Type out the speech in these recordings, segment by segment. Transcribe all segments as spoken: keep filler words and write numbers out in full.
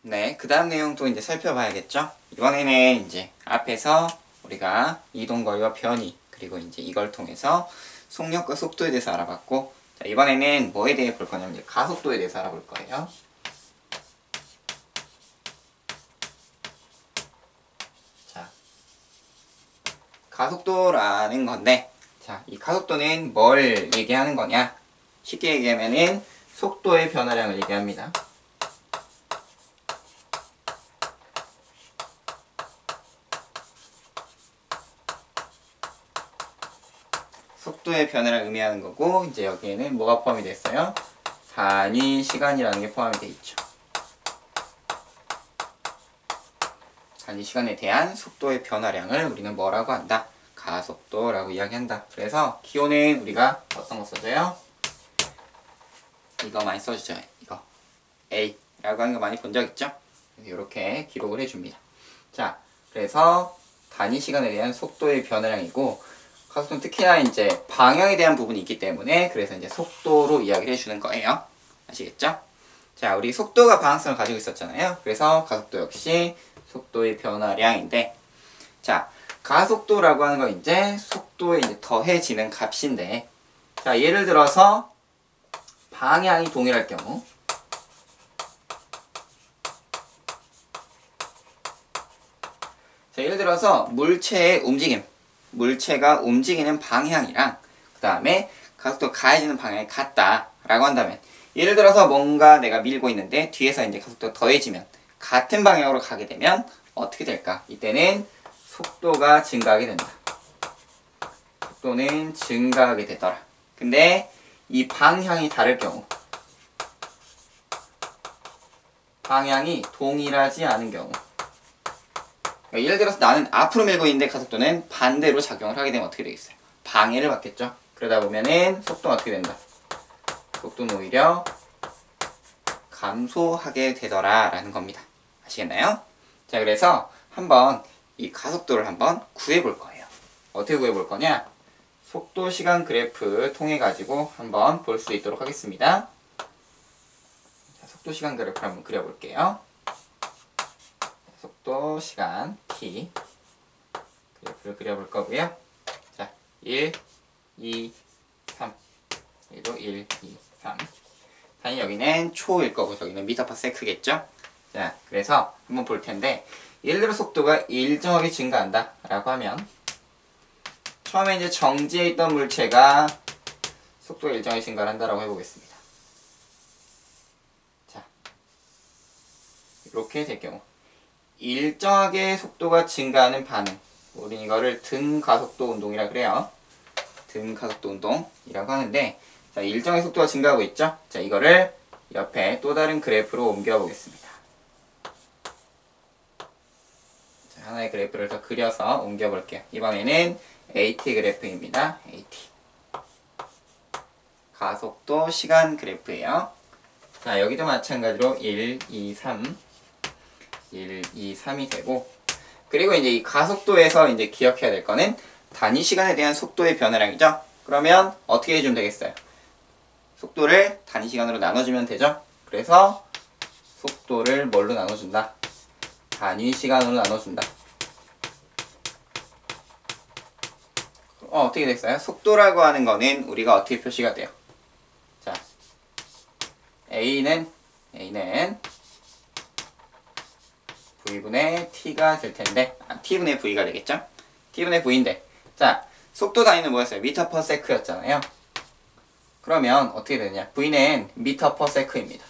네, 그 다음 내용도 이제 살펴봐야겠죠? 이번에는 이제 앞에서 우리가 이동거리와 변이, 그리고 이제 이걸 통해서 속력과 속도에 대해서 알아봤고, 자, 이번에는 뭐에 대해 볼 거냐면 이제 가속도에 대해서 알아볼 거예요. 자, 가속도라는 건데, 자, 이 가속도는 뭘 얘기하는 거냐? 쉽게 얘기하면은 속도의 변화량을 얘기합니다. 속도의 변화를 의미하는 거고, 이제 여기에는 뭐가 포함이 됐어요? 단위 시간이라는 게 포함이 되어 있죠. 단위 시간에 대한 속도의 변화량을 우리는 뭐라고 한다? 가속도라고 이야기한다. 그래서 기호는 우리가 어떤 거 써줘요? 이거 많이 써주죠. 이거 A라고 하는 거 많이 본 적 있죠? 이렇게 기록을 해줍니다. 자, 그래서 단위 시간에 대한 속도의 변화량이고, 가속도는 특히나 이제 방향에 대한 부분이 있기 때문에 그래서 이제 속도로 이야기를 해주는 거예요. 아시겠죠? 자, 우리 속도가 방향성을 가지고 있었잖아요. 그래서 가속도 역시 속도의 변화량인데, 자, 가속도라고 하는 건 이제 속도에 이제 더해지는 값인데, 자, 예를 들어서 방향이 동일할 경우, 자, 예를 들어서 물체의 움직임, 물체가 움직이는 방향이랑 그 다음에 가속도 가해지는 방향이 같다 라고 한다면, 예를 들어서 뭔가 내가 밀고 있는데 뒤에서 이제 가속도가 더해지면 같은 방향으로 가게 되면 어떻게 될까? 이때는 속도가 증가하게 된다. 속도는 증가하게 되더라. 근데 이 방향이 다를 경우, 방향이 동일하지 않은 경우, 그러니까 예를 들어서 나는 앞으로 밀고 있는데 가속도는 반대로 작용을 하게 되면 어떻게 되겠어요? 방해를 받겠죠? 그러다 보면은 속도가 어떻게 된다? 속도는 오히려 감소하게 되더라 라는 겁니다. 아시겠나요? 자, 그래서 한번 이 가속도를 한번 구해볼 거예요. 어떻게 구해볼 거냐? 속도 시간 그래프 통해 가지고 한번 볼 수 있도록 하겠습니다. 자, 속도 시간 그래프를 한번 그려볼게요. 속도 시간 t 그래프를 그려볼 거고요. 자, 일, 이, 삼. 여기도 일, 이, 삼. 단위 여기는 초일 거고 저기는 미터 퍼 세크겠죠? 자, 그래서 한번 볼 텐데, 예를 들어 속도가 일정하게 증가한다 라고 하면, 처음에 이제 정지해 있던 물체가 속도가 일정하게 증가를 한다라고 해보겠습니다. 자, 이렇게 될 경우, 일정하게 속도가 증가하는 반응, 우린 이거를 등가속도 운동이라 그래요. 등가속도 운동이라고 하는데, 자, 일정하게 속도가 증가하고 있죠? 자, 이거를 옆에 또 다른 그래프로 옮겨 보겠습니다. 자, 하나의 그래프를 더 그려서 옮겨 볼게요. 이번에는 에이티 그래프입니다. 에이티. 가속도 시간 그래프예요. 자, 여기도 마찬가지로 일, 이, 삼. 일, 이, 삼이 되고, 그리고 이제 이 가속도에서 이제 기억해야 될 거는 단위 시간에 대한 속도의 변화량이죠. 그러면 어떻게 해주면 되겠어요? 속도를 단위 시간으로 나눠주면 되죠. 그래서 속도를 뭘로 나눠준다? 단위 시간으로 나눠준다. 어, 어떻게 됐어요? 속도라고 하는 거는 우리가 어떻게 표시가 돼요? 자, A는 A는 V분의 T가 될 텐데, 아, T분의 V가 되겠죠? T분의 V인데, 자, 속도 단위는 뭐였어요? 미터 퍼 세크였잖아요. 그러면 어떻게 되느냐? V는 미터 퍼 세크입니다.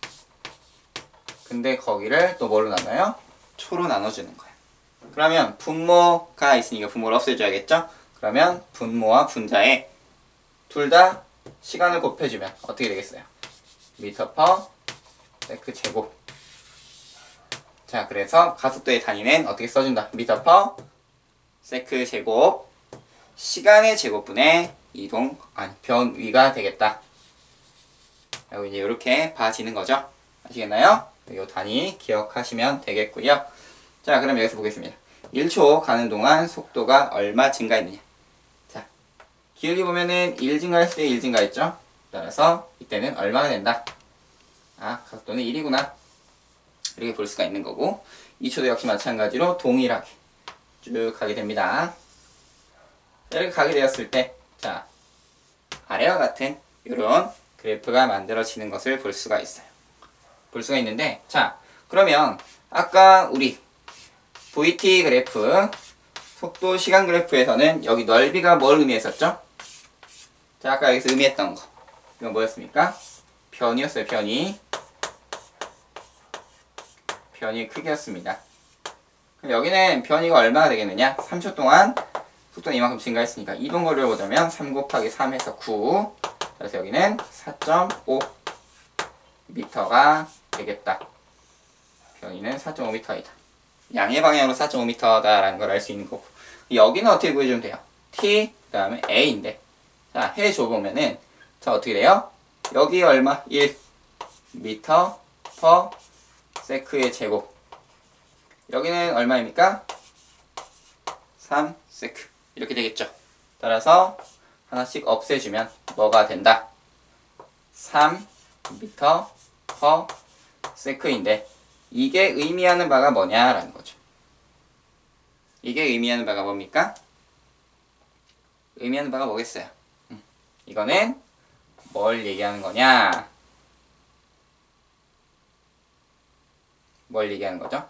근데 거기를 또 뭘로 나눠요? 초로 나눠주는 거예요. 그러면 분모가 있으니까 분모를 없애줘야겠죠? 그러면 분모와 분자에 둘 다 시간을 곱해주면 어떻게 되겠어요? 미터 퍼 세크 제곱. 자, 그래서 가속도의 단위는 어떻게 써준다? 미터 퍼 세크 제곱 시간의 제곱분의 이동, 아니, 변위가 되겠다. 그리고 이제 이렇게 봐지는 거죠. 아시겠나요? 이 단위 기억하시면 되겠고요. 자, 그럼 여기서 보겠습니다. 일 초 가는 동안 속도가 얼마 증가했느냐. 자, 기울기 보면은 일 증가했을 때 일 증가했죠? 따라서 이때는 얼마나 된다? 아, 가속도는 일이구나. 이렇게 볼 수가 있는 거고, 이 초도 역시 마찬가지로 동일하게 쭉 가게 됩니다. 이렇게 가게 되었을 때, 자, 아래와 같은 이런 그래프가 만들어지는 것을 볼 수가 있어요. 볼 수가 있는데, 자, 그러면 아까 우리 브이티 그래프, 속도 시간 그래프에서는 여기 넓이가 뭘 의미했었죠? 자, 아까 여기서 의미했던 거. 이건 뭐였습니까? 변이었어요, 변이. 변이의 크기였습니다. 그럼 여기는 변이가 얼마나 되겠느냐? 삼 초 동안 속도는 이만큼 증가했으니까 이동 거리를 보자면 삼 곱하기 삼에서 구. 그래서 여기는 사 점 오 미터가 되겠다. 변이는 사 점 오 미터이다. 양의 방향으로 사 점 오 미터다라는 걸 알 수 있는 거고. 여기는 어떻게 구해주면 돼요? t, 그 다음에 a인데. 자, 해줘보면은, 자, 어떻게 돼요? 여기 얼마? 일 미터 퍼 세크의 제곱. 여기는 얼마입니까? 삼 세크. 이렇게 되겠죠. 따라서 하나씩 없애주면 뭐가 된다? 삼 미터 퍼 세크인데, 이게 의미하는 바가 뭐냐라는 거죠. 이게 의미하는 바가 뭡니까? 의미하는 바가 뭐겠어요? 음, 이거는 뭘 얘기하는 거냐? 뭘 얘기하는 거죠?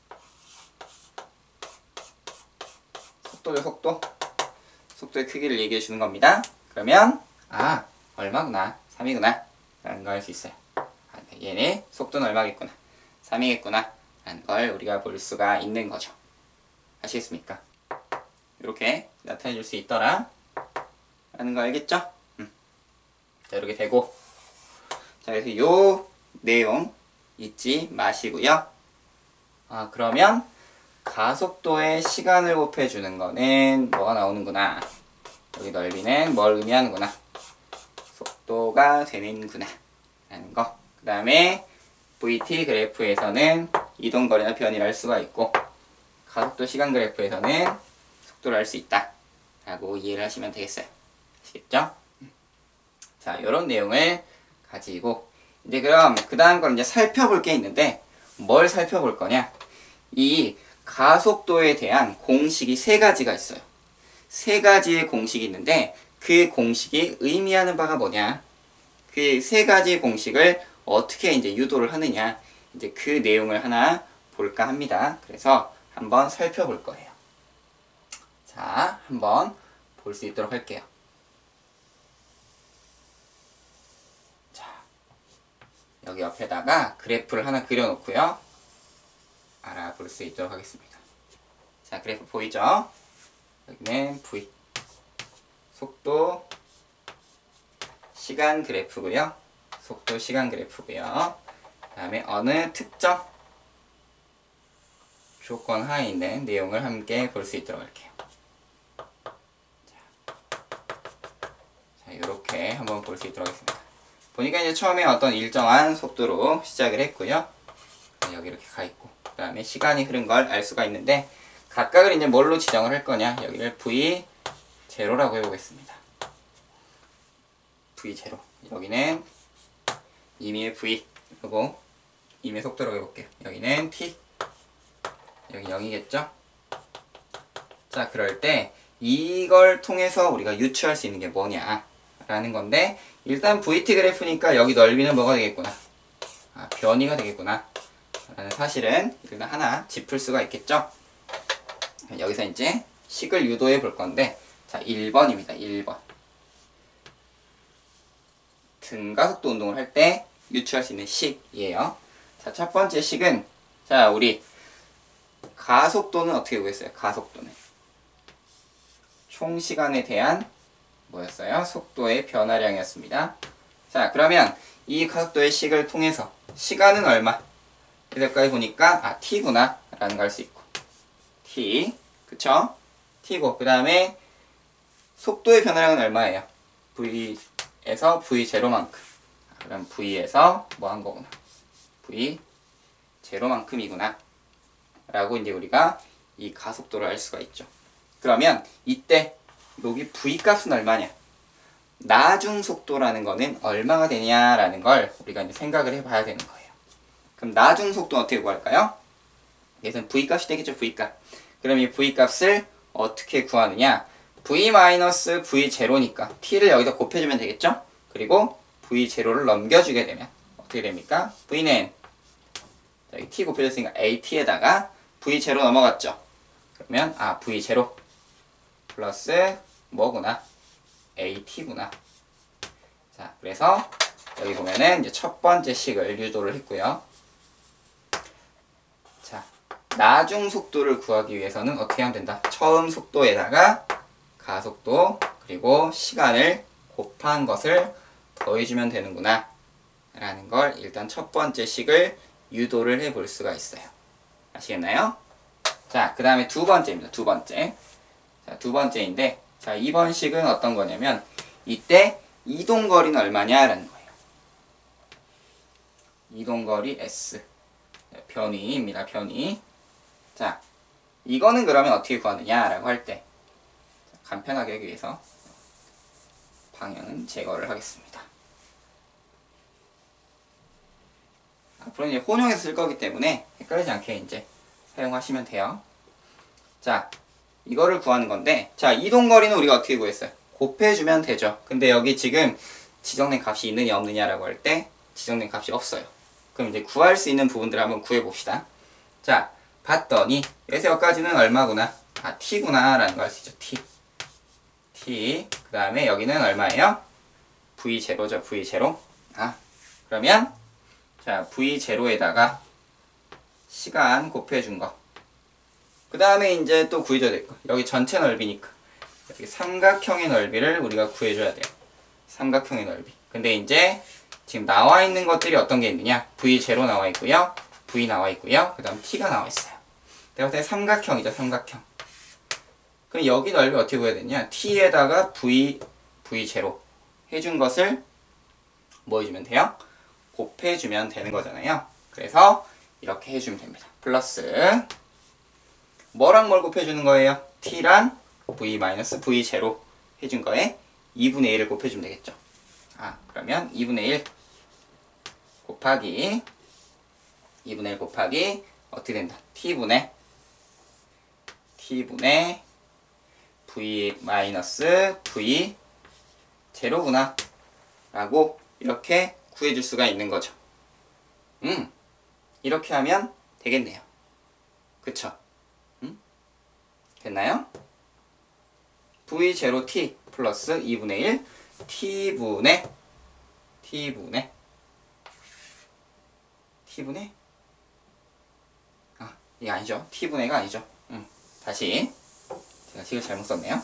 속도죠, 속도. 속도의 크기를 얘기해 주는 겁니다. 그러면 아, 얼마구나, 삼이구나 라는 걸 알 수 있어요. 아, 얘네 속도는 얼마겠구나, 삼이겠구나 라는 걸 우리가 볼 수가 있는 거죠. 아시겠습니까? 이렇게 나타내 줄 수 있더라 라는 거 알겠죠? 음. 자, 이렇게 되고, 자, 그래서 요 내용 잊지 마시고요. 아, 그러면 가속도의 시간을 곱해주는 거는 뭐가 나오는구나, 여기 넓이는 뭘 의미하는구나, 속도가 되는구나 라는 거. 그 다음에 브이티 그래프에서는 이동거리나 변이를 알 수가 있고, 가속도 시간 그래프에서는 속도를 알 수 있다 라고 이해를 하시면 되겠어요. 아시겠죠? 자, 이런 내용을 가지고 이제 그럼 그 다음 건 이제 살펴볼 게 있는데, 뭘 살펴볼 거냐? 이 가속도에 대한 공식이 세 가지가 있어요. 세 가지의 공식이 있는데, 그 공식이 의미하는 바가 뭐냐? 그 세 가지 공식을 어떻게 이제 유도를 하느냐? 이제 그 내용을 하나 볼까 합니다. 그래서 한번 살펴볼 거예요. 자, 한번 볼 수 있도록 할게요. 자, 여기 옆에다가 그래프를 하나 그려놓고요. 알아볼 수 있도록 하겠습니다. 자, 그래프 보이죠? 여기는 V, 속도 시간 그래프고요. 속도 시간 그래프고요. 그 다음에 어느 특정 조건 하에 있는 내용을 함께 볼 수 있도록 할게요. 자, 자, 이렇게 한번 볼 수 있도록 하겠습니다. 보니까 이제 처음에 어떤 일정한 속도로 시작을 했고요. 여기 이렇게 가 있고, 그 다음에 시간이 흐른 걸 알 수가 있는데, 각각을 이제 뭘로 지정을 할 거냐? 여기를 브이 제로라고 해보겠습니다. 브이 제로. 여기는 임의의 V, 그리고 임의 속도라고 해볼게요. 여기는 T, 여기 영이겠죠? 자, 그럴 때 이걸 통해서 우리가 유추할 수 있는 게 뭐냐 라는 건데, 일단 브이티 그래프니까 여기 넓이는 뭐가 되겠구나, 아, 변이가 되겠구나 라는 사실은 일단 하나 짚을 수가 있겠죠? 여기서 이제 식을 유도해 볼 건데, 자, 일 번입니다. 일 번. 등가속도 운동을 할 때 유추할 수 있는 식이에요. 자, 첫 번째 식은, 자, 우리 가속도는 어떻게 구했어요? 가속도는 총 시간에 대한 뭐였어요? 속도의 변화량이었습니다. 자, 그러면 이 가속도의 식을 통해서 시간은 얼마? 여기까지 보니까 아, t구나 라는 걸 알 수 있고, t, 그쵸? t고, 그 다음에 속도의 변화량은 얼마예요? v에서 브이 제로만큼. 그럼 v에서 뭐 한 거구나, 브이 제로만큼이구나 라고 이제 우리가 이 가속도를 알 수가 있죠. 그러면 이때 여기 v 값은 얼마냐, 나중 속도라는 거는 얼마가 되냐라는 걸 우리가 이제 생각을 해봐야 되는 거예요. 그럼 나중 속도는 어떻게 구할까요? 얘는 V값이 되겠죠, V값. 그럼 이 V값을 어떻게 구하느냐? V-V 제로니까 T를 여기다 곱해주면 되겠죠? 그리고 브이 제로를 넘겨주게 되면 어떻게 됩니까? V는 여기 T 곱해줬으니까 에이티에다가 브이 제로 넘어갔죠? 그러면 아 브이 제로 플러스 뭐구나? 에이티구나. 자, 그래서 여기 보면은 이제 첫 번째 식을 유도를 했고요. 자, 나중 속도를 구하기 위해서는 어떻게 하면 된다? 처음 속도에다가 가속도 그리고 시간을 곱한 것을 더해주면 되는구나 라는 걸 일단 첫 번째 식을 유도를 해볼 수가 있어요. 아시겠나요? 자, 그 다음에 두 번째입니다. 두 번째. 자, 두 번째인데, 자, 이번 식은 어떤 거냐면, 이때 이동거리는 얼마냐? 라는 거예요. 이동거리 S. 변위입니다. 변위. 자, 이거는 그러면 어떻게 구하느냐? 라고 할 때, 간편하게 하기 위해서 방향은 제거를 하겠습니다. 앞으로 이제 혼용해서 쓸 거기 때문에 헷갈리지 않게 이제 사용하시면 돼요. 자, 이거를 구하는 건데, 자, 이동거리는 우리가 어떻게 구했어요? 곱해주면 되죠. 근데 여기 지금 지정된 값이 있느냐 없느냐라고 할 때 지정된 값이 없어요. 그럼 이제 구할 수 있는 부분들을 한번 구해봅시다. 자, 봤더니 여기서 여기까지는 얼마구나? 아, t구나 라는 걸 알 수 있죠. t. t. 그 다음에 여기는 얼마예요? 브이 제로죠. 브이 제로. 아, 그러면 자, 브이 제로에다가 시간 곱해준 거. 그 다음에 이제 또 구해줘야 될 거. 여기 전체 넓이니까. 여기 삼각형의 넓이를 우리가 구해줘야 돼요. 삼각형의 넓이. 근데 이제 지금 나와 있는 것들이 어떤 게 있느냐? 브이 제로 나와 있고요. V 나와 있고요. 그 다음 T가 나와 있어요. 내가 볼 때 삼각형이죠. 삼각형. 그럼 여기 넓이 어떻게 구해야 되냐? T에다가 V, 브이 제로 해준 것을 뭐 해주면 돼요? 곱해주면 되는 거잖아요. 그래서 이렇게 해주면 됩니다. 플러스 뭐랑 뭘 곱해주는 거예요? T랑 V 마이너스 브이 제로 해준 거에 이분의 일을 곱해주면 되겠죠. 아, 그러면 이분의 일 곱하기 이분의 일 곱하기 어떻게 된다? T분의 T분의 V 마이너스 V 제로구나 라고 이렇게 구해줄 수가 있는 거죠. 음, 이렇게 하면 되겠네요. 그쵸? 음? 됐나요? 브이 제로 티 플러스 이분의 일 T분의 T분의 T분의 아, 이게 아니죠. T분의가 아니죠. 음, 다시 제가 식을 잘못 썼네요.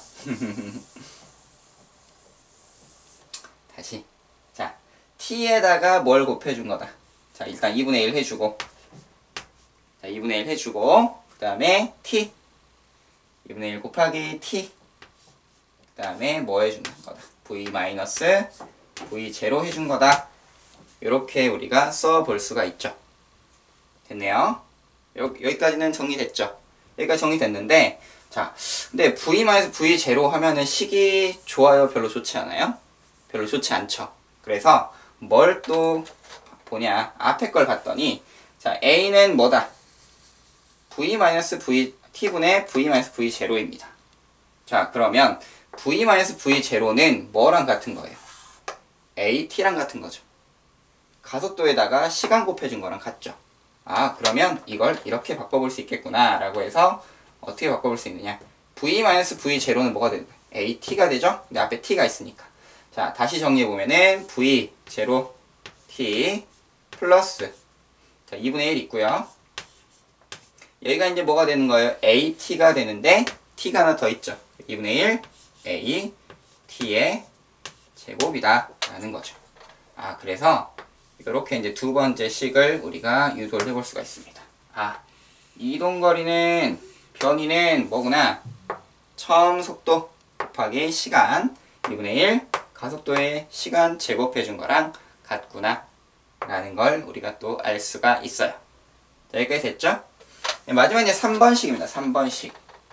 다시 자, t에다가 뭘 곱해준 거다. 자, 일단 이분의 일 해주고 자, 이분의 일 해주고 그 다음에 t 이분의 일 곱하기 t 그 다음에 뭐 해준 거다. v 마이너스 브이 제로 해준 거다. 이렇게 우리가 써볼 수가 있죠. 됐네요. 요, 여기까지는 정리됐죠. 여기까지 정리됐는데 자, 근데 V 마이너스 브이 제로 하면은 식이 좋아요? 별로 좋지 않아요? 별로 좋지 않죠. 그래서 뭘 또 보냐? 앞에 걸 봤더니 자, A는 뭐다? V 마이너스 V T분의 V 마이너스 브이 제로입니다. 자, 그러면 V 마이너스 브이 제로는 뭐랑 같은 거예요? 에이티랑 같은 거죠. 가속도에다가 시간 곱해준 거랑 같죠. 아, 그러면 이걸 이렇게 바꿔볼 수 있겠구나 라고 해서 어떻게 바꿔볼 수 있느냐? V 마이너스 브이 제로는 뭐가 되는 거예요? 에이티가 되죠? 근데 앞에 t가 있으니까. 자, 다시 정리해보면은 V 제로 t 플러스 자, 이분의 일 있고요. 여기가 이제 뭐가 되는 거예요? 에이티가 되는데 t가 하나 더 있죠. 이분의 일 a t의 제곱이다 라는 거죠. 아, 그래서 이렇게 이제 두 번째 식을 우리가 유도를 해볼 수가 있습니다. 아, 이동거리는 변이는 뭐구나? 처음 속도 곱하기 시간 이분의 일 가속도의 시간 제곱해준 거랑 같구나 라는 걸 우리가 또 알 수가 있어요. 자, 여기까지 됐죠? 네, 마지막 이제 삼 번식입니다. 삼 번식.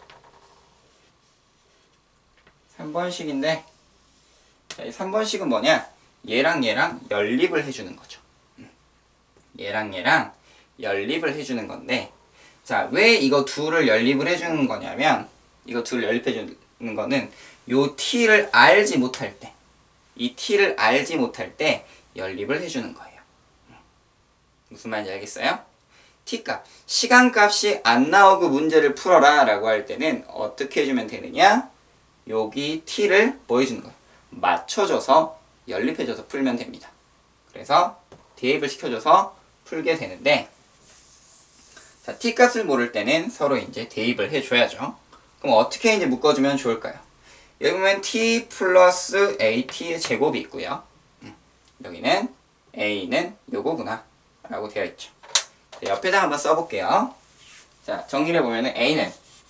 삼 번식인데 자, 이 삼 번식은 뭐냐? 얘랑 얘랑 연립을 해주는 거죠. 얘랑 얘랑 연립을 해주는 건데, 자, 왜 이거 둘을 연립을 해주는 거냐면, 이거 둘을 연립해주는 거는 요 t를 알지 못할 때, 이 t를 알지 못할 때 연립을 해주는 거예요. 무슨 말인지 알겠어요? t값, 시간값이 안 나오고 문제를 풀어라 라고 할 때는 어떻게 해주면 되느냐? 여기 t를 뭐 해주는 거예요? 맞춰줘서 연립해줘서 풀면 됩니다. 그래서 대입을 시켜줘서 풀게 되는데, 자, t값을 모를 때는 서로 이제 대입을 해줘야죠. 그럼 어떻게 이제 묶어주면 좋을까요? 여기 보면 t 플러스 at의 제곱이 있고요. 음, 여기는 a는 요거구나 라고 되어 있죠. 자, 옆에다 한번 써볼게요. 자, 정리를 해보면 a는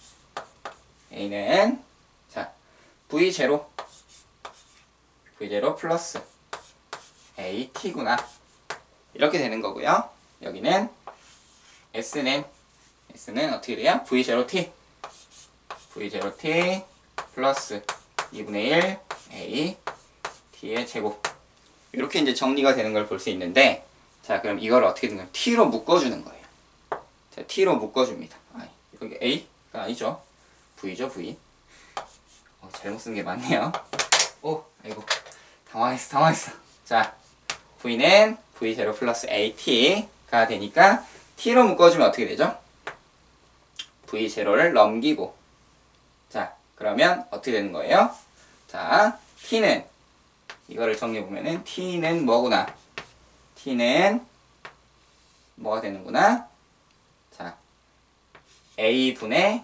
a는 자 브이 제로 브이 제로 플러스 at구나 이렇게 되는 거고요. 여기는 s는 s는 어떻게 돼요? 브이 제로 티 브이 제로 티 플러스 이분의 일 a t의 제곱 이렇게 이제 정리가 되는 걸 볼 수 있는데, 자 그럼 이걸 어떻게 되는 거예요? t로 묶어주는 거예요. 자 t로 묶어줍니다. 아, 여기 a가 아니죠? v죠 v. 어, 잘못 쓴 게 맞네요. 오 아이고 당황했어 당황했어. 자 v는 브이 제로 플러스 at가 되니까 t로 묶어주면 어떻게 되죠? 브이 제로를 넘기고, 자 그러면 어떻게 되는 거예요? 자 t는 이거를 정리해보면은 t는 뭐구나? t는 뭐가 되는구나? 자 a분의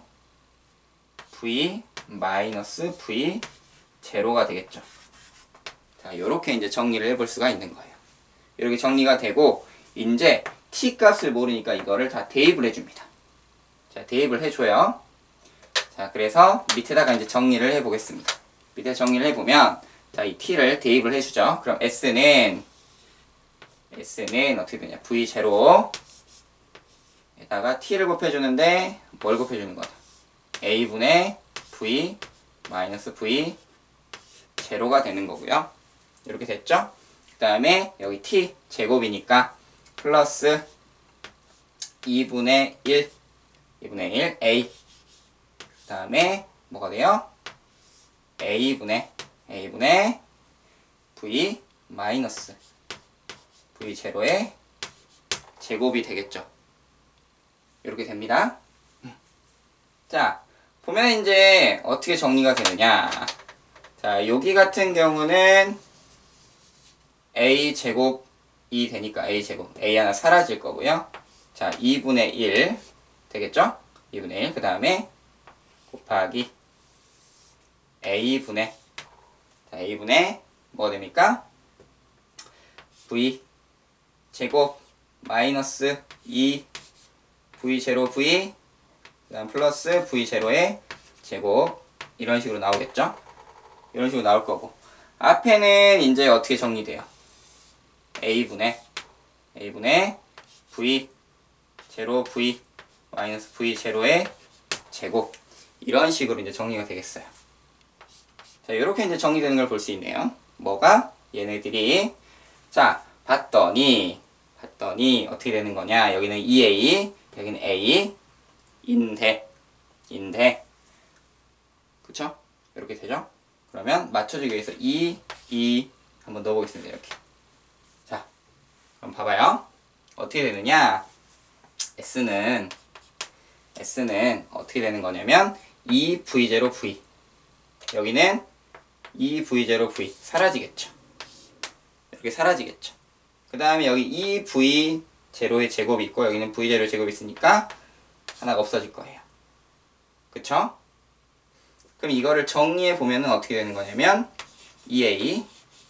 v 마이너스 v 제로가 되겠죠. 자 요렇게 이제 정리를 해볼 수가 있는 거예요. 이렇게 정리가 되고, 이제 t 값을 모르니까 이거를 다 대입을 해줍니다. 자 대입을 해줘요. 자 그래서 밑에다가 이제 정리를 해보겠습니다. 밑에 정리를 해보면, 자 이 t를 대입을 해주죠. 그럼 s는 s는 어떻게 되냐? 브이 제로 에다가 t를 곱해주는데 뭘 곱해주는 거죠? a분의 v 마이너스 v 제로가 되는 거고요. 이렇게 됐죠? 그 다음에 여기 t 제곱이니까 플러스 이분의 일 이분의 일 a 그 다음에 뭐가 돼요? a분의 a분의 v 마이너스 v 제로의 제곱이 되겠죠. 이렇게 됩니다. 자 보면 이제 어떻게 정리가 되느냐. 자 여기 같은 경우는 a 제곱이 되니까 a 제곱 a 하나 사라질 거고요. 자 이분의 일 되겠죠? 이분의 일 그 다음에 곱하기 a분의 자 a분의 뭐가 됩니까? v 제곱 마이너스 이 브이 제로 v 그 다음 플러스 브이 제로의 제곱 이런 식으로 나오겠죠? 이런 식으로 나올 거고, 앞에는 이제 어떻게 정리돼요? a분의 a분의 v 제로 v 마이너스 v 제로의 제곱 이런 식으로 이제 정리가 되겠어요. 자 이렇게 이제 정리되는 걸 볼 수 있네요. 뭐가? 얘네들이 자 봤더니 봤더니 어떻게 되는 거냐? 여기는 이 에이 여기는 a 인데 인데 그쵸? 이렇게 되죠? 그러면 맞춰주기 위해서 이, 이 한번 넣어보겠습니다. 이렇게. 자 그럼 봐봐요. 어떻게 되느냐? s는 s는 어떻게 되는 거냐면 이 브이 제로 v 여기는 이 브이 제로 v 사라지겠죠. 이렇게 사라지겠죠. 그 다음에 여기 이 브이 제로의 제곱이 있고 여기는 브이 제로의 제곱이 있으니까 하나가 없어질 거예요. 그쵸? 그럼 이거를 정리해 보면은 어떻게 되는 거냐면 이 에이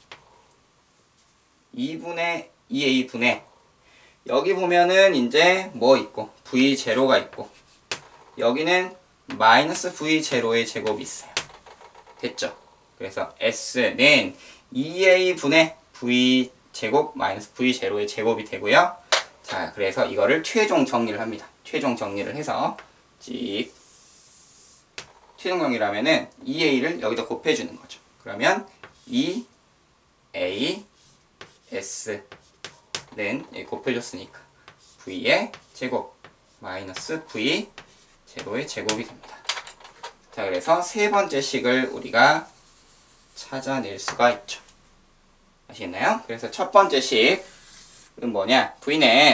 이분의 이 에이 분의 여기 보면은 이제 뭐 있고 브이 제로가 있고 여기는 마이너스 브이 제로의 제곱이 있어요. 됐죠? 그래서 s는 이 에이 분의 v 제곱 마이너스 v 제로의 제곱이 되고요. 자 그래서 이거를 최종 정리를 합니다. 최종 정리를 해서 찍 최종 정리를 하면은 이 에이를 여기다 곱해주는 거죠. 그러면 이 에이 s는 여기 곱해줬으니까 v의 제곱 마이너스 v 제로의 제곱이 됩니다. 자, 그래서 세 번째 식을 우리가 찾아낼 수가 있죠. 아시겠나요? 그래서 첫 번째 식은 뭐냐? v는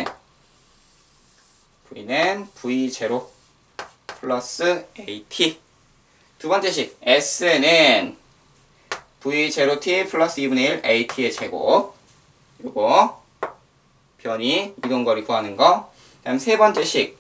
v는 v 제로 플러스 at. 두 번째 식 s는 v 제로 t 플러스 이분의 일 at의 제곱. 요거 변이 이동거리 구하는 거. 다음 세 번째 식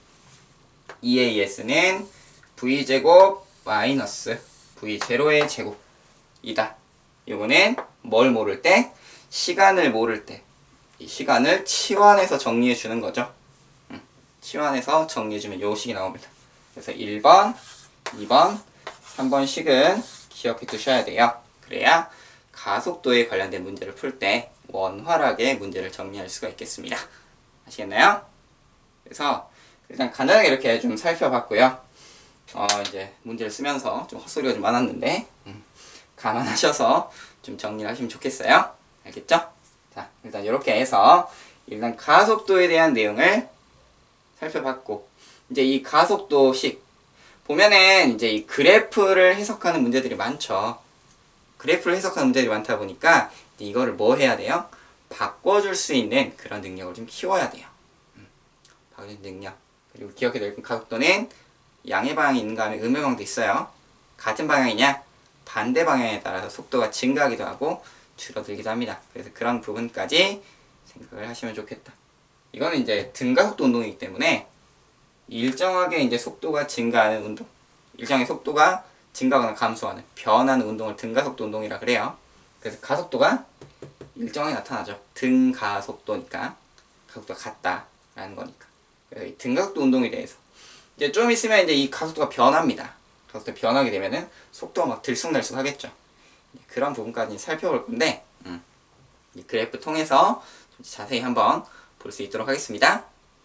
이에이에스는 v 제곱 마이너스 v 제로의 제곱이다. 요거는 뭘 모를 때? 시간을 모를 때 이 시간을 치환해서 정리해 주는 거죠. 음, 치환해서 정리해 주면 요 식이 나옵니다. 그래서 일 번, 이 번, 삼 번 식은 기억해 두셔야 돼요. 그래야 가속도에 관련된 문제를 풀 때 원활하게 문제를 정리할 수가 있겠습니다. 아시겠나요? 그래서 일단 간단하게 이렇게 좀 살펴봤고요. 어, 이제 문제를 쓰면서 좀 헛소리가 좀 많았는데 음, 감안하셔서 좀 정리를 하시면 좋겠어요. 알겠죠? 자, 일단 이렇게 해서 일단 가속도에 대한 내용을 살펴봤고, 이제 이 가속도식 보면은 이제 이 그래프를 해석하는 문제들이 많죠. 그래프를 해석하는 문제들이 많다 보니까 이거를 뭐 해야 돼요? 바꿔줄 수 있는 그런 능력을 좀 키워야 돼요. 음, 바꿔줄 능력. 그리고 기억해야 될 가속도는 양의 방향이 있는가 하면 음의 방향도 있어요. 같은 방향이냐? 반대 방향에 따라서 속도가 증가하기도 하고 줄어들기도 합니다. 그래서 그런 부분까지 생각을 하시면 좋겠다. 이거는 이제 등가속도 운동이기 때문에 일정하게 이제 속도가 증가하는 운동, 일정의 속도가 증가하거나 감소하는 변하는 운동을 등가속도 운동이라 그래요. 그래서 가속도가 일정하게 나타나죠. 등가속도니까 가속도가 같다라는 거니까. 그래서 이 등가속도 운동에 대해서 이제 좀 있으면 이제 이 가속도가 변합니다. 가속도 변하게 되면은 속도가 막 들쑥날쑥 하겠죠. 그런 부분까지 살펴볼 건데 음, 이 그래프 통해서 자세히 한번 볼 수 있도록 하겠습니다.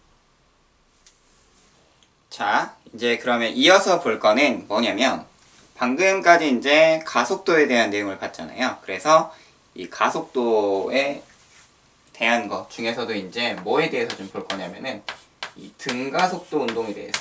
자, 이제 그러면 이어서 볼 거는 뭐냐면 방금까지 이제 가속도에 대한 내용을 봤잖아요. 그래서 이 가속도에 대한 것 중에서도 이제 뭐에 대해서 좀 볼 거냐면은 이 등가속도 운동에 대해서.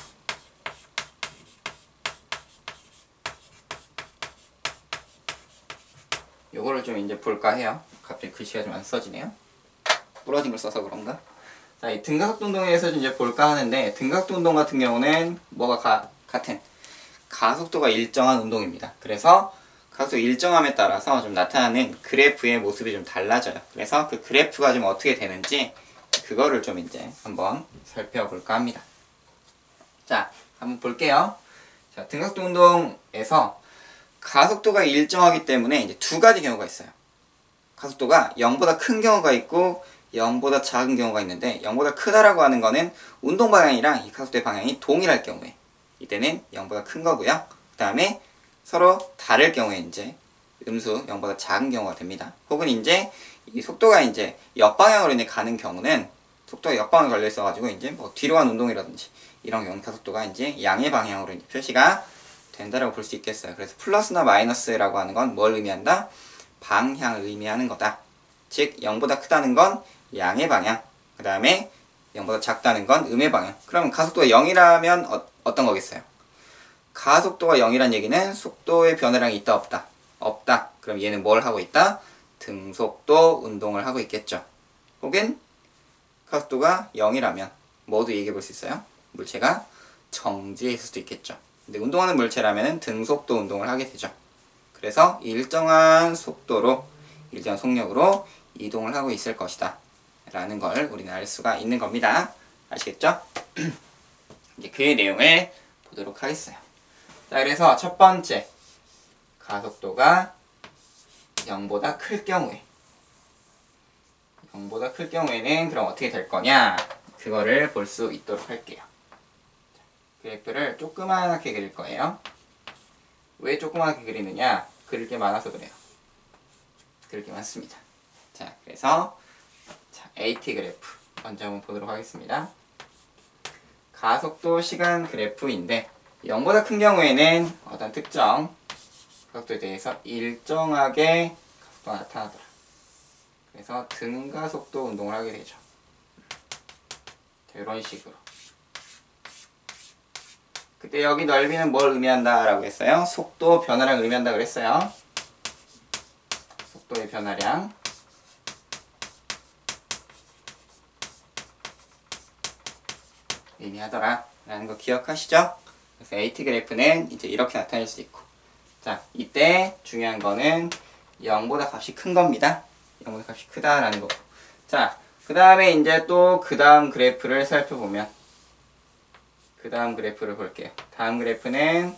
요거를 좀 이제 볼까 해요. 갑자기 글씨가 좀 안 써지네요. 부러진 걸 써서 그런가? 자, 이 등가속도 운동에 대해서 이제 볼까 하는데, 등가속도 운동 같은 경우는 뭐가 가, 같은 가속도가 일정한 운동입니다. 그래서 가속도 일정함에 따라서 좀 나타나는 그래프의 모습이 좀 달라져요. 그래서 그 그래프가 좀 어떻게 되는지 그거를 좀 이제 한번 살펴볼까 합니다. 자, 한번 볼게요. 자, 등가속도 운동에서 가속도가 일정하기 때문에 이제 두 가지 경우가 있어요. 가속도가 영보다 큰 경우가 있고 영보다 작은 경우가 있는데, 영보다 크다라고 하는 거는 운동 방향이랑 이 가속도의 방향이 동일할 경우에 이때는 영보다 큰 거고요. 그 다음에 서로 다를 경우에 이제 음수 영보다 작은 경우가 됩니다. 혹은 이제 이 속도가 이제 역방향으로 이제 가는 경우는 속도가 역방향에 걸려 있어가지고 이제 뭐 뒤로 가는 운동이라든지 이런 경우는 가속도가 이제 양의 방향으로 이제 표시가 된다라고 볼 수 있겠어요. 그래서 플러스나 마이너스라고 하는 건 뭘 의미한다? 방향을 의미하는 거다. 즉 영보다 크다는 건 양의 방향, 그 다음에 영보다 작다는 건 음의 방향. 그러면 가속도가 영이라면 어, 어떤 거겠어요? 가속도가 영이란 얘기는 속도의 변화량이 있다 없다? 없다. 그럼 얘는 뭘 하고 있다? 등속도 운동을 하고 있겠죠. 혹은 가속도가 영이라면 뭐도 얘기해 볼 수 있어요? 물체가 정지해 있을 수도 있겠죠. 근데 운동하는 물체라면 등속도 운동을 하게 되죠. 그래서 일정한 속도로, 일정한 속력으로 이동을 하고 있을 것이다 라는 걸 우리는 알 수가 있는 겁니다. 아시겠죠? 이제 그의 내용을 보도록 하겠어요. 자, 그래서 첫 번째, 가속도가 영보다 클 경우에, 영보다 클 경우에는 그럼 어떻게 될 거냐, 그거를 볼 수 있도록 할게요. 그래프를 조그맣게 그릴 거예요. 왜 조그맣게 그리느냐? 그릴 게 많아서 그래요. 그릴 게 많습니다. 자, 그래서 자, 에이티 그래프 먼저 한번 보도록 하겠습니다. 가속도 시간 그래프인데 영보다 큰 경우에는 어떤 특정 가속도에 대해서 일정하게 가속도가 나타나더라. 그래서 등가속도 운동을 하게 되죠. 이런 식으로. 그때 여기 넓이는 뭘 의미한다 라고 했어요? 속도 변화량 의미한다 그랬어요. 속도의 변화량. 의미하더라 라는 거 기억하시죠? 그래서 에이티 그래프는 이제 이렇게 나타낼 수 있고, 자, 이때 중요한 거는 영보다 값이 큰 겁니다. 영보다 값이 크다라는 거. 자, 그 다음에 이제 또 그 다음 그래프를 살펴보면, 그 다음 그래프를 볼게요. 다음 그래프는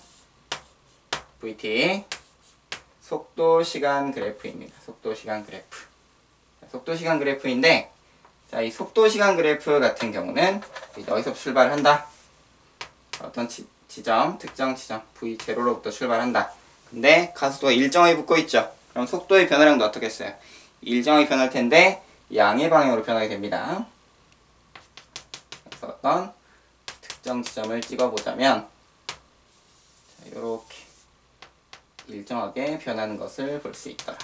브이티 속도 시간 그래프입니다. 속도 시간 그래프. 속도 시간 그래프인데, 자, 이 속도 시간 그래프 같은 경우는 여기서 출발을 한다. 어떤 지, 지점, 특정 지점 브이 제로로부터 출발한다. 근데 가속도가 일정하게 붙고 있죠. 그럼 속도의 변화량도 어떻게 했어요? 일정하게 변할 텐데 양의 방향으로 변하게 됩니다. 그래서 어떤 특정 지점을 찍어보자면 이렇게 일정하게 변하는 것을 볼 수 있더라.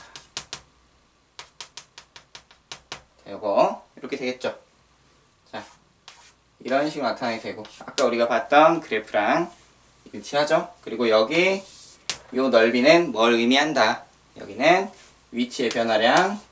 자, 요거 이렇게 되겠죠. 자, 이런 식으로 나타나게 되고, 아까 우리가 봤던 그래프랑 일치하죠. 그리고 여기 요 넓이는 뭘 의미한다. 여기는 위치의 변화량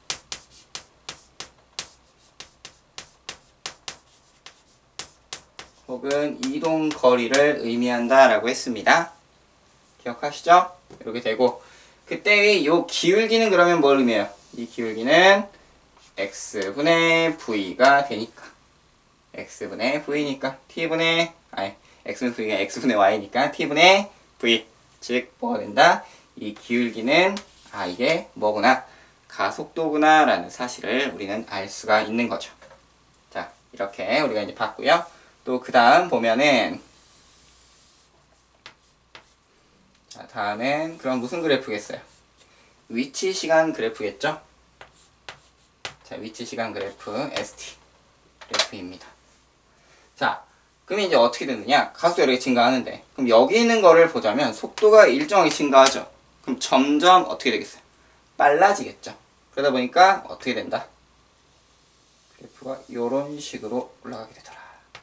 혹은 이동 거리를 의미한다 라고 했습니다. 기억하시죠? 이렇게 되고, 그때의 요 기울기는 그러면 뭘 의미해요? 이 기울기는 x분의 v가 되니까, x분의 v니까 t분의, 아니 x분의 v가 x분의 y니까 t분의 v, 즉 뭐가 된다? 이 기울기는 아 이게 뭐구나, 가속도구나 라는 사실을 우리는 알 수가 있는 거죠. 자, 이렇게 우리가 이제 봤고요. 또 그 다음 보면은, 자, 다음엔 그럼 무슨 그래프겠어요? 위치 시간 그래프겠죠? 자, 위치 시간 그래프 에스티 그래프입니다. 자, 그럼 이제 어떻게 되느냐? 가속도가 이렇게 증가하는데, 그럼 여기 있는 거를 보자면 속도가 일정하게 증가하죠. 그럼 점점 어떻게 되겠어요? 빨라지겠죠. 그러다 보니까 어떻게 된다? 그래프가 이런 식으로 올라가게 되더라.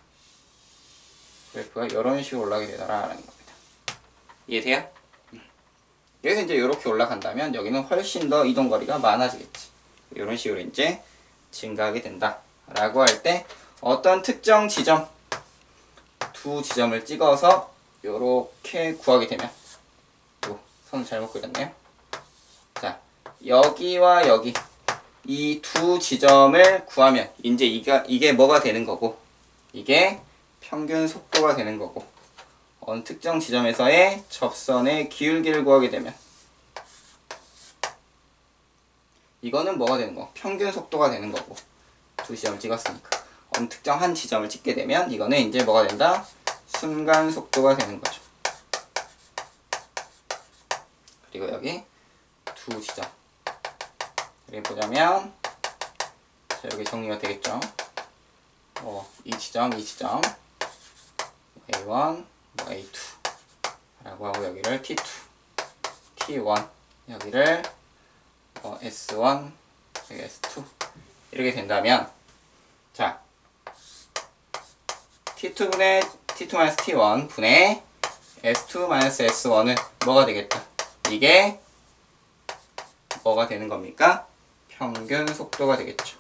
그래프가 이런 식으로 올라가게 되더라 라는 겁니다. 이해돼요? 여기서 이제 이렇게 올라간다면 여기는 훨씬 더 이동거리가 많아지겠지. 이런 식으로 이제 증가하게 된다 라고 할 때, 어떤 특정 지점 두 지점을 찍어서 이렇게 구하게 되면, 요 선을 잘못 그렸네요. 자, 여기와 여기 이 두 지점을 구하면 이제 이게, 이게 뭐가 되는 거고, 이게 평균 속도가 되는 거고, 어느 특정 지점에서의 접선의 기울기를 구하게 되면 이거는 뭐가 되는 거? 평균 속도가 되는 거고, 두 지점을 찍었으니까 어느 특정 한 지점을 찍게 되면 이거는 이제 뭐가 된다? 순간 속도가 되는 거죠. 그리고 여기 두 지점 여기 보자면, 자, 여기 정리가 되겠죠. 어, 이 지점, 이 지점 에이 원, 에이 투 라고 하고, 여기를 티 투, 티 원, 여기를 어, 에스 원, 여기 에스 투 이렇게 된다면, 자, 티 투분의 티 투 마이너스 티 원 분의 에스 투 마이너스 에스 원은 뭐가 되겠다? 이게 뭐가 되는 겁니까? 평균 속도가 되겠죠.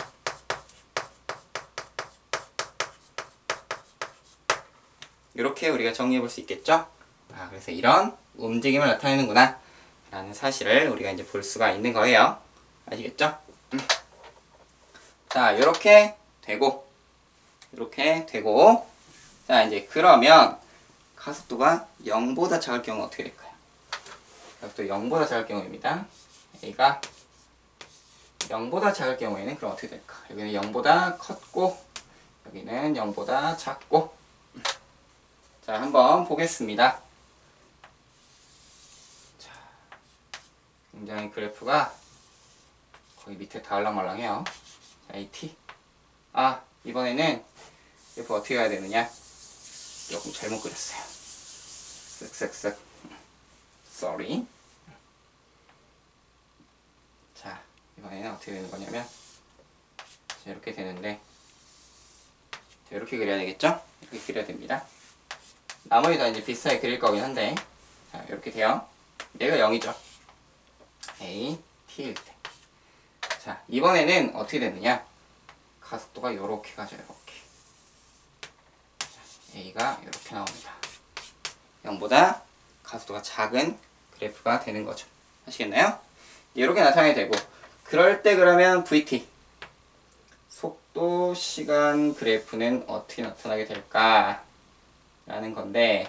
이렇게 우리가 정리해 볼 수 있겠죠? 아, 그래서 이런 움직임을 나타내는구나 라는 사실을 우리가 이제 볼 수가 있는 거예요. 아시겠죠? 음. 자, 이렇게 되고, 이렇게 되고, 자, 이제 그러면 가속도가 영보다 작을 경우는 어떻게 될까요? 가속도 영보다 작을 경우입니다. A가 영보다 작을 경우에는 그럼 어떻게 될까? 여기는 영보다 컸고, 여기는 영보다 작고. 자, 한번 보겠습니다. 자, 굉장히 그래프가 거의 밑에 닿을랑말랑해요. 자, 이 T. 아, 이번에는 그래프 어떻게 해야 되느냐? 조금 잘못 그렸어요. 쓱쓱쓱. Sorry. 자, 이번에는 어떻게 되는 거냐면, 자, 이렇게 되는데, 자, 이렇게 그려야 되겠죠? 이렇게 그려야 됩니다. 나머지 다 이제 비슷하게 그릴 거긴 한데, 자, 이렇게 돼요. 얘가 영이죠. A, T일 때. 자, 이번에는 어떻게 되느냐? 가속도가 이렇게 가죠, 이렇게. 자, A가 이렇게 나옵니다. 영보다 가속도가 작은 그래프가 되는 거죠. 아시겠나요? 이렇게 나타나게 되고, 그럴 때 그러면 브이티, 속도 시간 그래프는 어떻게 나타나게 될까? 라는 건데,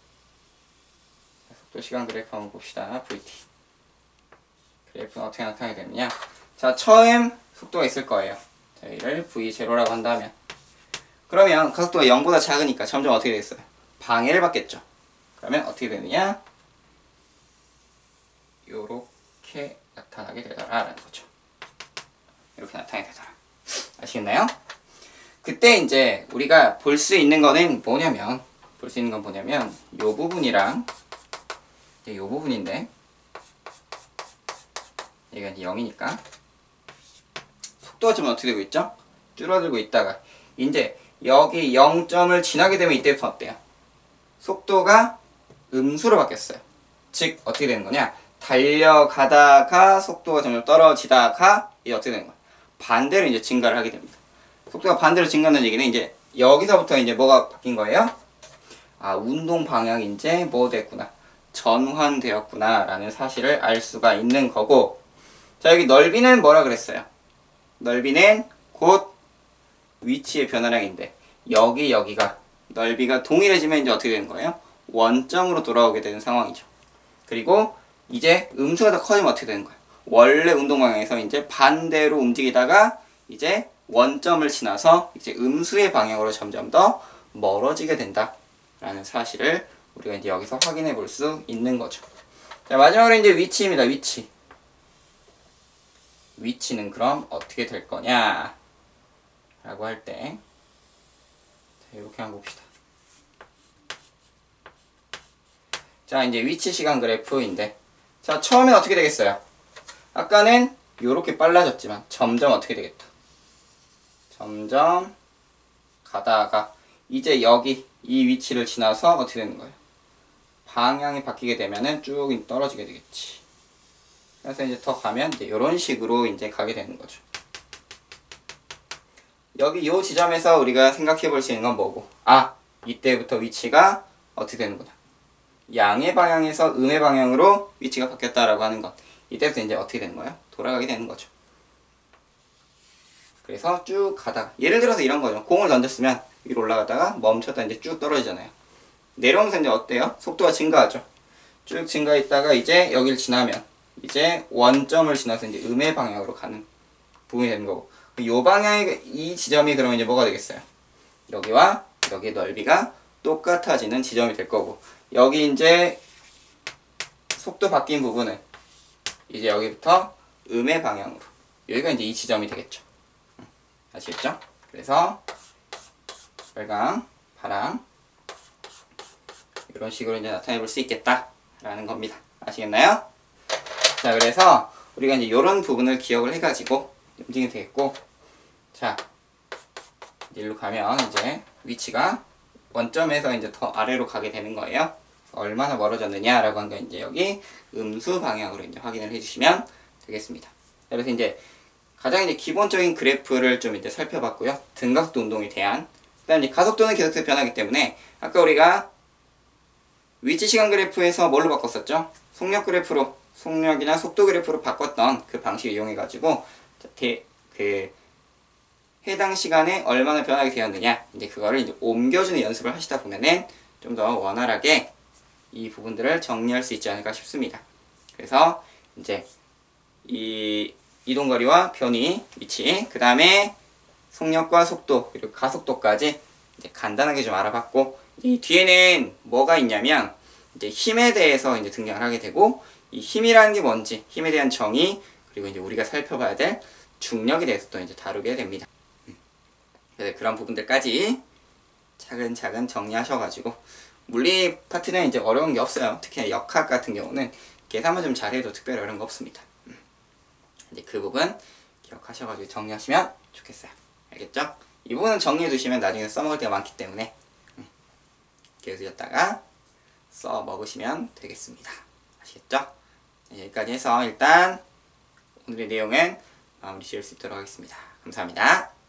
속도 시간 그래프 한번 봅시다. 브이티. 그래프는 어떻게 나타나게 되느냐? 자, 처음 속도가 있을 거예요. 자, 이를 브이 제로라고 한다면. 그러면 가속도가 영보다 작으니까 점점 어떻게 되겠어요? 방해를 받겠죠. 그러면 어떻게 되느냐? 요렇게 나타나게 되더라라는 거죠. 이렇게 나타나게 되더라. 아시겠나요? 그때 이제 우리가 볼 수 있는 거는 뭐냐면, 볼 수 있는 건 뭐냐면, 요 부분이랑, 이제 요 부분인데, 얘가 이제 영이니까, 속도가 좀 어떻게 되고 있죠? 줄어들고 있다가, 이제 여기 영 점을 지나게 되면 이때부터 어때요? 속도가 음수로 바뀌었어요. 즉, 어떻게 되는 거냐? 달려가다가 속도가 점점 떨어지다가, 이제 어떻게 되는 거야? 반대로 이제 증가를 하게 됩니다. 속도가 반대로 증가하는 얘기는 이제 여기서부터 이제 뭐가 바뀐 거예요? 아, 운동 방향이 이제 뭐 됐구나. 전환되었구나. 라는 사실을 알 수가 있는 거고. 자, 여기 넓이는 뭐라 그랬어요? 넓이는 곧 위치의 변화량인데, 여기, 여기가, 넓이가 동일해지면 이제 어떻게 되는 거예요? 원점으로 돌아오게 되는 상황이죠. 그리고 이제 음수가 더 커지면 어떻게 되는 거예요? 원래 운동 방향에서 이제 반대로 움직이다가 이제 원점을 지나서 이제 음수의 방향으로 점점 더 멀어지게 된다 라는 사실을 우리가 이제 여기서 확인해 볼 수 있는 거죠. 자, 마지막으로 이제 위치입니다. 위치. 위치는 그럼 어떻게 될 거냐 라고 할 때, 자, 이렇게 한번 봅시다. 자, 이제 위치 시간 그래프인데, 자, 처음엔 어떻게 되겠어요? 아까는 이렇게 빨라졌지만 점점 어떻게 되겠다? 점점 가다가 이제 여기 이 위치를 지나서 어떻게 되는 거예요? 방향이 바뀌게 되면은 쭉 떨어지게 되겠지. 그래서 이제 더 가면 이제 이런 식으로 이제 가게 되는 거죠. 여기 요 지점에서 우리가 생각해 볼 수 있는 건 뭐고? 아, 이때부터 위치가 어떻게 되는구나. 양의 방향에서 음의 방향으로 위치가 바뀌었다라고 하는 것. 이때부터 이제 어떻게 되는 거예요? 돌아가게 되는 거죠. 그래서 쭉 가다가, 예를 들어서 이런 거죠. 공을 던졌으면 위로 올라가다가 멈췄다 이제 쭉 떨어지잖아요. 내려오면서 이제 어때요? 속도가 증가하죠. 쭉 증가했다가 이제 여기를 지나면 이제 원점을 지나서 이제 음의 방향으로 가는 부분이 되는 거고, 이 방향의 이 지점이 그러면 이제 뭐가 되겠어요? 여기와 여기의 넓이가 똑같아지는 지점이 될 거고, 여기 이제 속도 바뀐 부분은 이제 여기부터 음의 방향으로, 여기가 이제 이 지점이 되겠죠. 아시겠죠? 그래서 빨강, 파랑 이런 식으로 이제 나타내 볼 수 있겠다 라는 겁니다. 아시겠나요? 자, 그래서 우리가 이제 이런 부분을 기억을 해가지고 움직이면 되겠고, 자, 일로 가면 이제 위치가 원점에서 이제 더 아래로 가게 되는 거예요. 얼마나 멀어졌느냐라고 한 건 이제 여기 음수 방향으로 이제 확인을 해주시면 되겠습니다. 그래서 이제 가장 이제 기본적인 그래프를 좀 이제 살펴봤고요. 등가속도 운동에 대한. 그다음 이제 가속도는 계속해서 변하기 때문에 아까 우리가 위치 시간 그래프에서 뭘로 바꿨었죠? 속력 그래프로, 속력이나 속도 그래프로 바꿨던 그 방식을 이용해 가지고 그 해당 시간에 얼마나 변하게 되었느냐, 이제 그거를 이제 옮겨주는 연습을 하시다 보면은 좀 더 원활하게 이 부분들을 정리할 수 있지 않을까 싶습니다. 그래서 이제 이 이동거리와 변이, 위치, 그 다음에 속력과 속도, 그리고 가속도까지 이제 간단하게 좀 알아봤고, 이 뒤에는 뭐가 있냐면 이제 힘에 대해서 이제 등장을 하게 되고, 이 힘이라는 게 뭔지, 힘에 대한 정의, 그리고 이제 우리가 살펴봐야 될 중력에 대해서 또 이제 다루게 됩니다. 그래서 그런 부분들까지 차근차근 정리하셔가지고, 물리 파트는 이제 어려운 게 없어요. 특히 역학 같은 경우는 계산만 좀 잘해도 특별히 어려운 거 없습니다. 이제 그 부분 기억하셔가지고 정리하시면 좋겠어요. 알겠죠? 이 부분은 정리해 두시면 나중에 써먹을 때가 많기 때문에 이렇게 해서 써먹으시면 되겠습니다. 아시겠죠? 여기까지 해서 일단 오늘의 내용은 마무리 지을 수 있도록 하겠습니다. 감사합니다.